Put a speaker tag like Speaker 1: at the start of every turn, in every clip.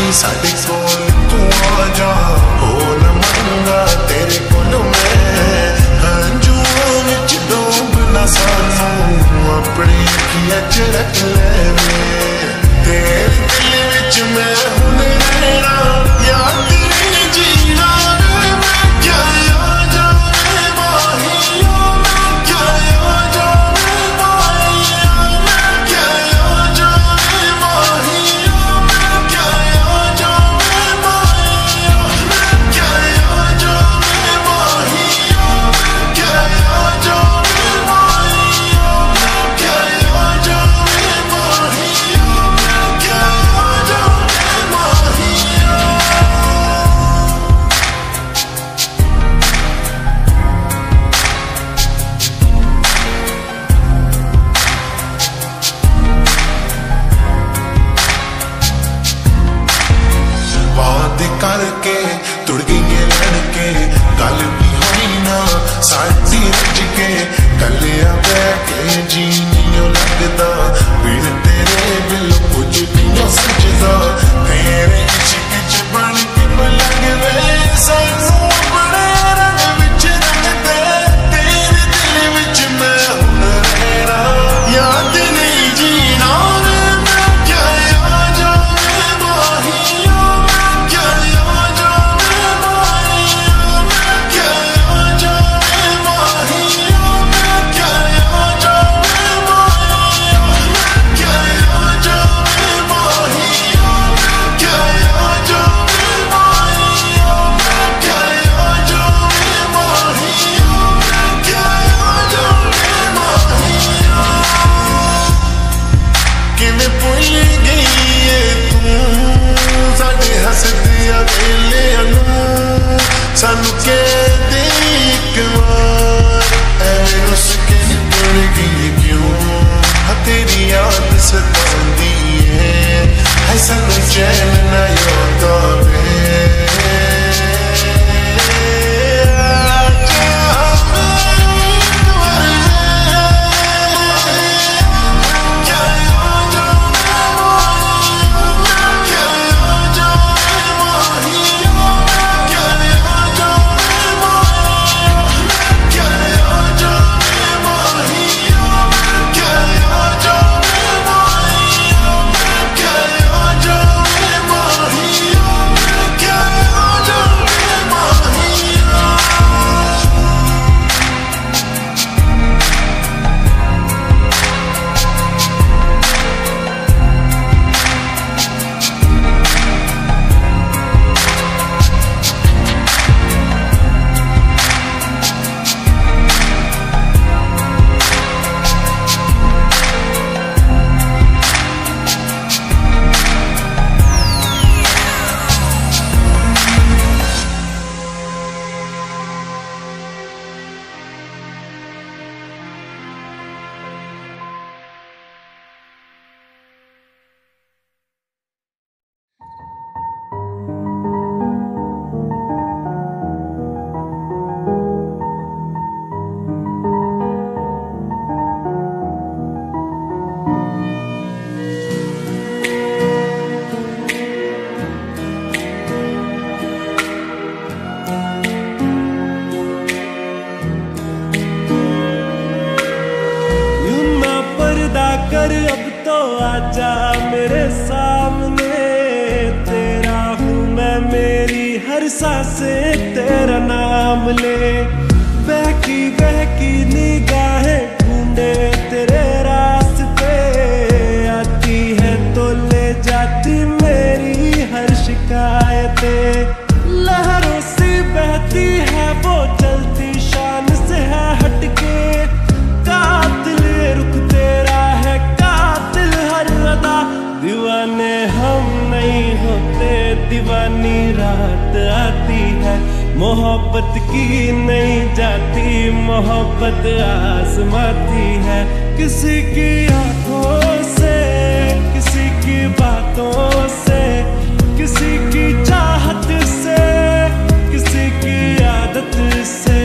Speaker 1: साडे कोल तू आजा, हो न मंगा तेरे कोल मैं, हंजुआं विच डूब ना सानू अपनी अखियां च रख ले। तेरे दिल विच मैं हुण रहना, याद तेरी जीना रे मैं, क्या आजा रे माहिया, मैं क्या आजा रे माहिया, मैं क्या आजा रे माहिया, मैं क्या आजा रे माहिया, मैं क्या आजा रे माहिया, मैं क्या आजा रे माहिया, मैं क्या आजा रे माहिया, मैं क्या आजा रे माहिया। वादे करके तुड़ गई लड़के, गल भी होई ना साडी रज के, कलिया बैठे जी नहीं लगदा, बिन तेरे बिल कुछ नहीं सजदा, तेरे इश्क च बन के लगदे सानू अपने रंग विच रंगदे, तेरे दिल विच मैं हुण रहना, याद नहीं जीना रे मैं, क्या आजा रे माहिया, मैं क्या आजा रे माहिया, मैं क्या आजा रे माहिया, मैं क्या आजा रे माहिया, मैं क्या आजा रे माहिया, मैं क्या आजा रे माहिया, मैं क्या आजा रे माहिया, मैं क्या आजा रे माहिया। किवें भुल गई है तू साडे हसदियां वेलियां नूं, सानू कह दे इक वार, ऐवें रुस के निकल गई क्यों, तेरी याद सतांदी है सानू चैन ना आंदा वे।
Speaker 2: कर अब तो आजा मेरे सामने, तेरा हूँ मैं, मेरी हर सांसें तेरा नाम ले, बहकी बहकी निगाहें ढूंढे तेरे रास्ते, आती है तो ले जाती मेरी हर शिकायतें, लहरों से बहती है वो चलती शान से है हटके, कातिल रुख तेरा है कातिल हर अदा, दीवाने हम नहीं होते, दीवानी रात आती है, मोहब्बत की नहीं जाती, मोहब्बत आजमाती है, किसी की आंखों से, किसी की बातों से, किसी की चाहत से, किसी की आदत से,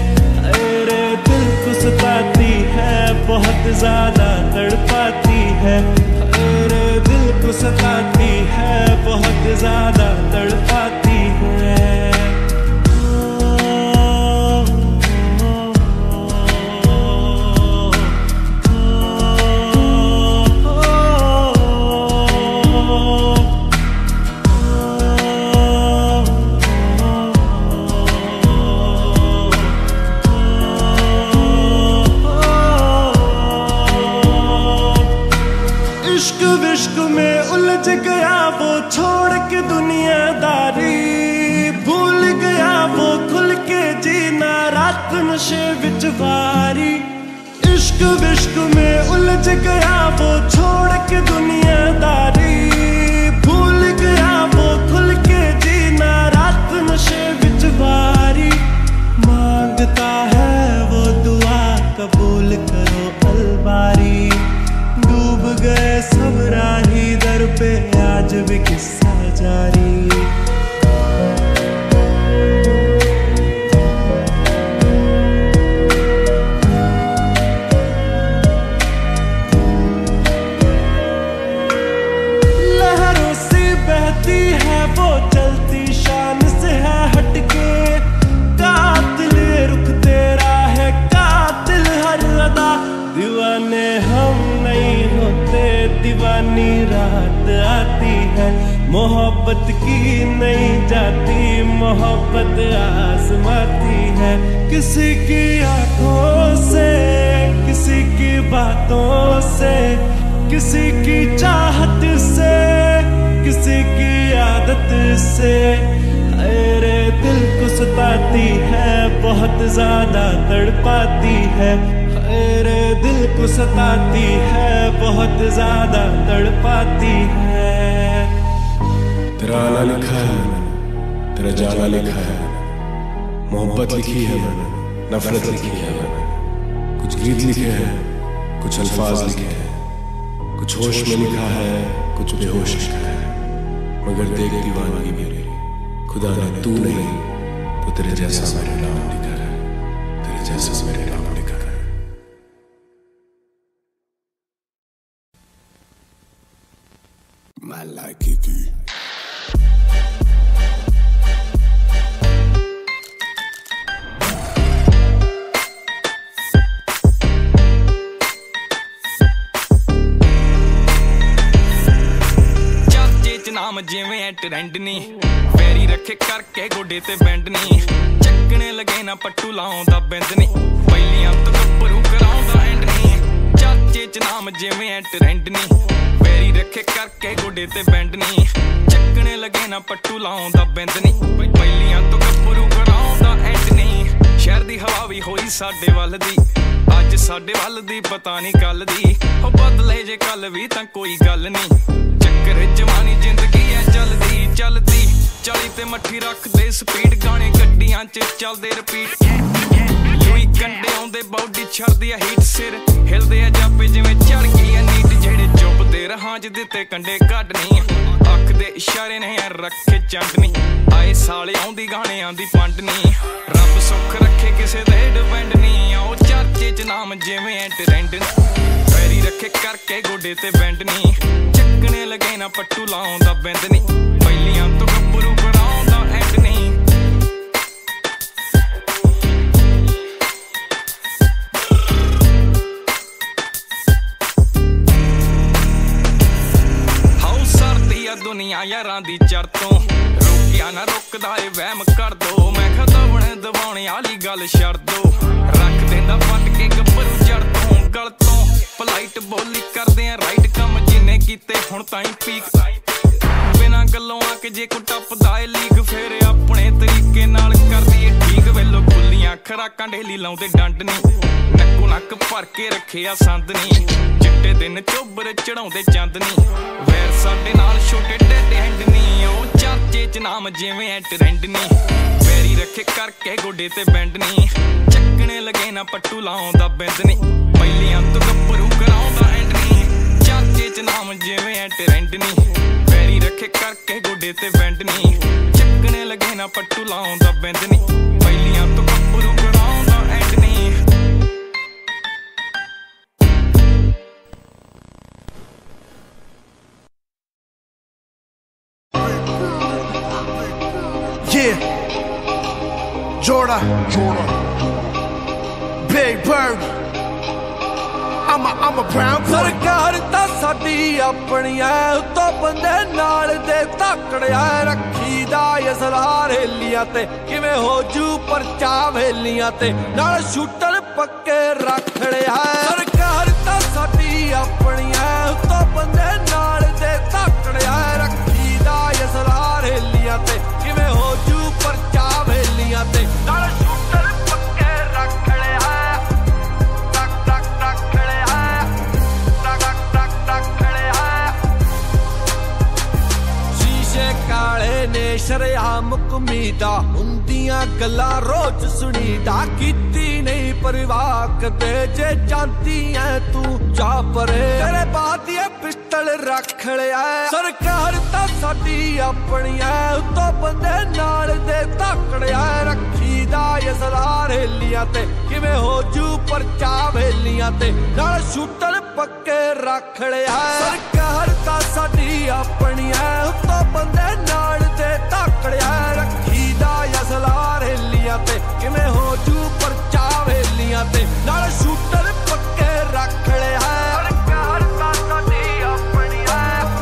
Speaker 2: अरे दिल को सताती है, बहुत ज्यादा तड़पाती है, अरे दिल को सताती है, बहुत ज्यादा तड़पाती है। इश्क विश्क में उलझ गया वो छोड़ के दुनियादारी, भूल गया वो खुल के जीना रात नशे विच वारी। इश्क विश्क में उलझ गया वो छोड़ के दुनियादारी, भूल गया वो खुल के जीना रात नशे विच वारी। मांगता है वो दुआ कबूल करो अलबारी, डूब गए सब राही दर पे आज भी किस्सा जारी। लहरों से बहती है वो चलती शान से है हटके, कातिल रुख तेरा है कातिल हर अदा। दीवाने हम नहीं होते, दीवानी रात आती है, मोहब्बत की नहीं जाती, मोहब्बत आजमाती है। किसी की आंखों से, किसी की बातों से, किसी की चाहत से, किसी की आदत से, अरे दिल को सताती है, बहुत ज्यादा तड़पाती है। अरे दिल को सताती है, बहुत ज्यादा तड़पाती है।
Speaker 3: तेरा आना लिखा है मैंने, तेरा जाना लिखा है मैंने, मोहब्बत लिखी है मैंने, नफरत लिखी है मैंने। कुछ गीत लिखे हैं, कुछ अल्फाज लिखे हैं, कुछ होश में लिखा है, कुछ बेहोश लिखा है। मगर देख दीवानगी मेरी, खुदा ने तू नहीं तो तेरे जैसा मेरे नाम लिखा है, तेरे जैसा मेरे नाम लिखा है।
Speaker 1: I like it.
Speaker 4: नाम जिवें ट्रेंड नी, पैरी रखे करके गोडे ते बैंड नी, चक्कने लगे ना पट्टू लाउंदा बिंद नी, पहलियां तो गप्परू कराउंदा एंड नी। चाचे च नाम जिवें ट्रेंड नी, पैरी रखे करके गोडे ते बैंड नी, चक्कने लगे ना पट्टू लाउंदा बिंद नी, पहलियां तो गप्परू कराउंदा एंड नी। शहर दी हवा भी होई साडे वल दी, अज साडे वल दी पता नहीं कल दी, हो बदले जे कल भी तां कोई गल नी। चक्कर जवानी जिंदगी है चलदी चलदी, 40 ते मट्ठी रख दे स्पीड, गाने गड्डियां च चलदे रिपीट। यूई कंडे आउंदे बॉडी छड़दी है हीट, सिर हिलदे आ जापे जिवें चढ़ गई है नीट। जेड़े चुपदे रहां च दित्ते कंडे कड्डनी, अख दे इशारे ने रखे चंडनी, आए साले आउंदी गाने आंदी पंडनी। रब सुख रखे किसे दे डिपेंड नी, आओ चर्चे च नाम जिवें ट्रेंड, पैरी रखे करके गोडे ते बैंड नी, चक्कने लगे ना पट्टू लाउंदा बिंद नी, पहलियां तो गप्परू कराउंदा एंड नी। हाउ सरदी आ दुनिया यारां दी चढ़ तों, रोकिया ना रुकदा ए वहम कर दो, मैं खदवणे दवाने आली गल छड़ दो, रख देंदा पट के गप्परू जड़ तों गल तों। पलाइट बोली करदे आ राइट कम जिन्ने कीते हुण ताईं पीक, बिना गल्लों आके जे को टपदा ए लीग, फेर अपने तरीके नाल करदी ए ठीक। वेलो खुलियां खराकां डेली लाउंदे डंड नी, नक्को नक भर के रखे आ संद नी, चिट्टे दिन चोबर चढ़ाउंदे चंद नी, वैर साडे नाल छोटे डेड हैंड नी। ओ चर्चे च नाम जिवें ट्रेंड नी, पैरी रखे करके गोडे ते बैंड नी, चक्कने लगे ना पट्टू लाउंदा बिंद नी, पहलियां तो गप्परू कराउंदा एंड नी। चर्चे च नाम जिवें ट्रेंड नी, पैरी रखे करके गोडे ते बैंड नी, चक्कने लगे ना पट्टू लाउंदा बिंद नी, पहलियां तो गप्परू कराउंदा एंड नी।
Speaker 2: Jordan, Big Bird, I'm a brown boy. सरकार ता साडी अपनिया उतो बंदे नाल दे ताकड़िया रखीदा असरार हेलियां ते किवें हो जू परचा वेलियां ते नाल शूटर पक्के रख लिया। सरकार ता साडी अपनिया उतो बंदे नाल दे ताकड़िया रखीदा असरार हेलियां ते किवें हो जू परचा वेलियां ते नाल शूटर पक्के रख लिया। काले ने शरेआम कमीदा हुंदियां गल्लां रोज सुनीदा कीती नहीं परवाह कदे जे जानती है तू जा परे तेरे बाद ये पिस्टल रख लिया। सरकार ता साडी अपनिया उतो बंदे नाल दे ताकड़िया रखीदा असरार हेलियां ते किवें हो जू परचा वेलियां ते नाल शूटर पक्के रख लिया। सरकार ता साडी अपनिया उतो बंदे नाल दे ताकड़िया रखीदा असरार हेलियां ते किवें हो जू परचा वेलियां ते नाल शूटर पक्के रख लिया। सरकार ता साडी अपनिया,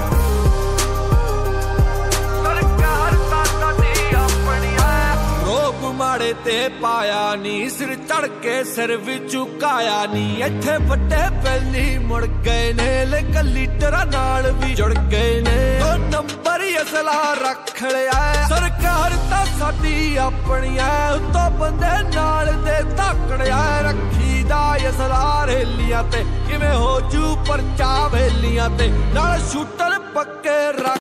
Speaker 2: सरकार ता साडी अपनिया रोब माड़े ते पाया नी सिर चढ़ के सिर भी झुकाया नी इत्थे वड्डे पहली मुड़ गए ने लेकिन लीडरां नाल भी जुड़ गए ने दो नंबर असला रख लिया। सरकार ता साडी अपनिया उतो बंदे नाल दे ताकड़िया रखीदा असरार हेलियां ते किवें हो जू परचा वेलियां ते नाल शूटर पक्के रख